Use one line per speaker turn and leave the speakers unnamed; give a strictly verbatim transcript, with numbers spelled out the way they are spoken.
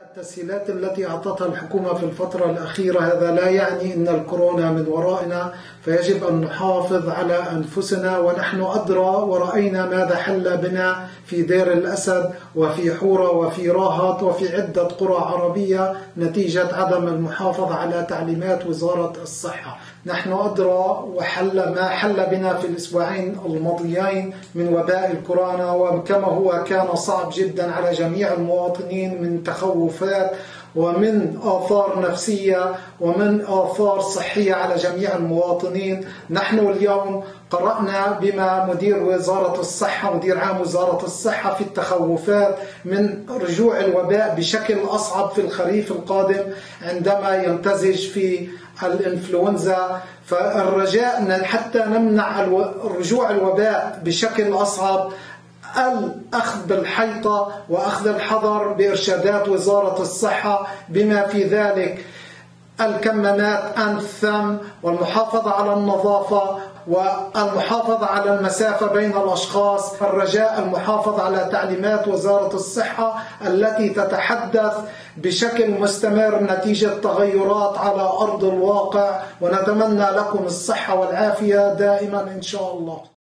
التسهيلات التي أعطتها الحكومة في الفترة الأخيرة هذا لا يعني أن الكورونا من ورائنا، فيجب أن نحافظ على أنفسنا، ونحن أدرى ورأينا ماذا حل بنا في دير الأسد وفي حورة وفي راهط وفي عدة قرى عربية نتيجة عدم المحافظة على تعليمات وزارة الصحة. نحن أدرى وحل ما حل بنا في الأسبوعين الماضيين من وباء الكورونا، وكما هو كان صعب جدا على جميع المواطنين من تخوفات ومن آثار نفسية ومن آثار صحية على جميع المواطنين. نحن اليوم قرأنا بما مدير وزارة الصحة مدير عام وزارة الصحة في التخوفات من رجوع الوباء بشكل أصعب في الخريف القادم عندما يمتزج في الإنفلونزا. فالرجاء حتى نمنع رجوع الوباء بشكل أصعب الأخذ بالحيطة وأخذ الحذر بإرشادات وزارة الصحة، بما في ذلك الكمامات أنف فم والمحافظة على النظافة والمحافظة على المسافة بين الأشخاص. الرجاء المحافظة على تعليمات وزارة الصحة التي تتحدث بشكل مستمر نتيجة تغيرات على أرض الواقع، ونتمنى لكم الصحة والعافية دائما إن شاء الله.